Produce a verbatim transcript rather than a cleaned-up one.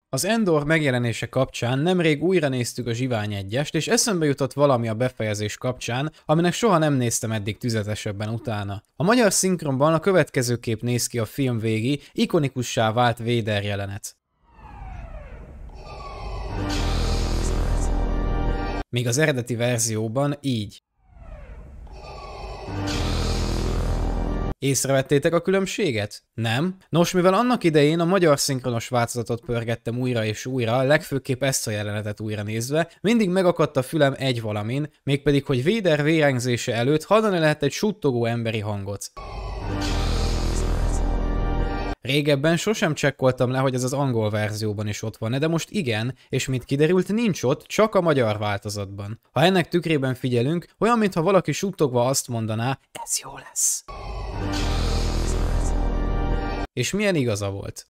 Az Endor megjelenése kapcsán nemrég újra néztük a Zsivány egyest, és eszembe jutott valami a befejezés kapcsán, aminek soha nem néztem eddig tüzetesebben utána. A magyar szinkronban a következőképp néz ki a film végi, ikonikussá vált Vader jelenet. Míg az eredeti verzióban így. Észrevettétek a különbséget? Nem? Nos, mivel annak idején a magyar szinkronos változatot pörgettem újra és újra, legfőképp ezt a jelenetet újra nézve, mindig megakadt a fülem egy valamin, mégpedig, hogy Vader vérengzése előtt hallani lehet egy suttogó emberi hangot. Régebben sosem csekkoltam le, hogy ez az angol verzióban is ott van, de most igen, és mint kiderült, nincs ott, csak a magyar változatban. Ha ennek tükrében figyelünk, olyan, mintha valaki suttogva azt mondaná, ez jó lesz. És milyen igaza volt.